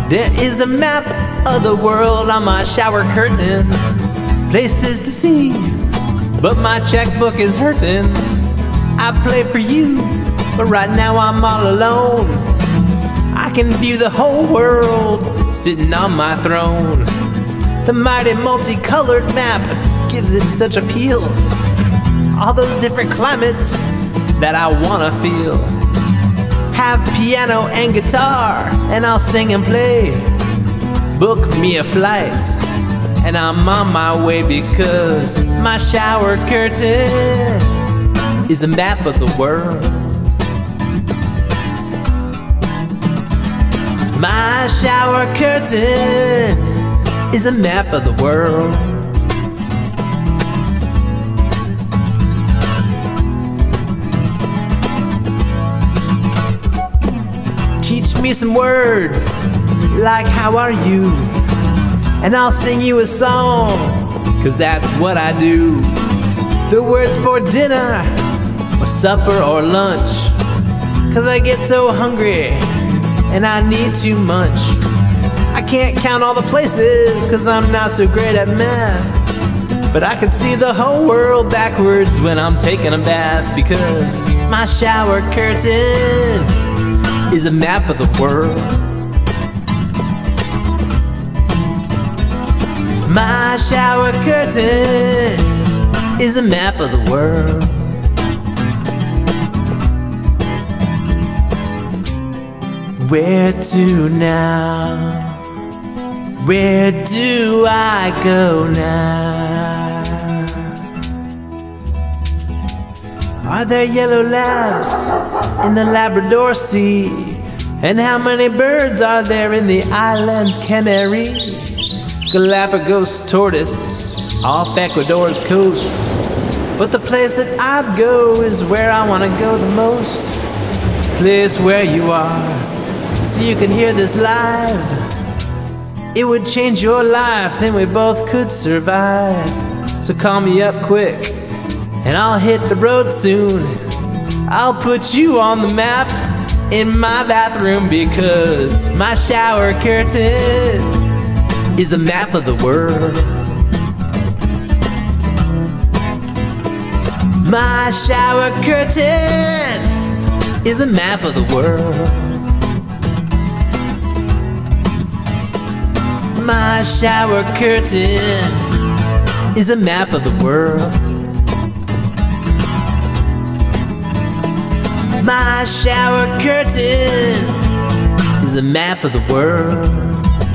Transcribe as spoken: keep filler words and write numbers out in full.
There is a map of the world on my shower curtain. Places to see, but my checkbook is hurting. I play for you, but right now I'm all alone. I can view the whole world sitting on my throne. The mighty multicolored map gives it such appeal. All those different climates that I wanna feel. Have piano and guitar, and I'll sing and play. Book me a flight, and I'm on my way, because my shower curtain is a map of the world. My shower curtain is a map of the world. Teach me some words, like how are you? And I'll sing you a song, cause that's what I do. The words for dinner, or supper, or lunch, cause I get so hungry, and I need too much. I can't count all the places, cause I'm not so great at math. But I can see the whole world backwards when I'm taking a bath, because my shower curtain is a map of the world. My shower curtain is a map of the world. Where to now? Where do I go now? Are there yellow labs in the Labrador Sea? And how many birds are there in the island Canary? Galapagos tortoises off Ecuador's coasts. But the place that I'd go is where I want to go the most. Place where you are, so you can hear this live. It would change your life, then we both could survive. So call me up quick, and I'll hit the road soon. I'll put you on the map in my bathroom, because my shower curtain is a map of the world. My shower curtain is a map of the world. My shower curtain is a map of the world. My shower curtain is a map of the world.